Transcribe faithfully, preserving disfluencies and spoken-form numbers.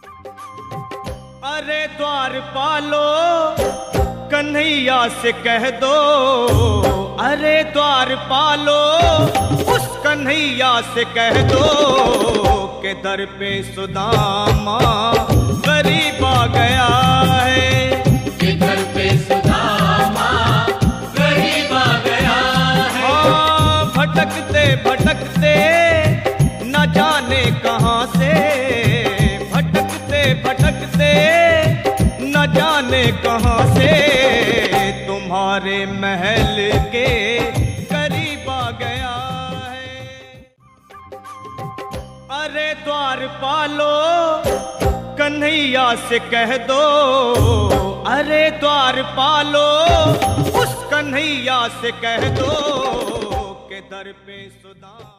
अरे द्वार पालो कन्हैया से कह दो, अरे द्वार पालो उस कन्हैया से कह दो के दर पे सुदामा गरीब आ गया है, के दर पे सुदामा गरीब आ गया है। हाँ भटकते भटकते न जाने कहाँ से, भटकते भटकते न जाने कहाँ से तुम्हारे महल के करीब आ गया है। अरे द्वार पालो कन्हैया से कह दो, अरे द्वार पालो उस कन्हैया से कह दो के दर पे सुदामा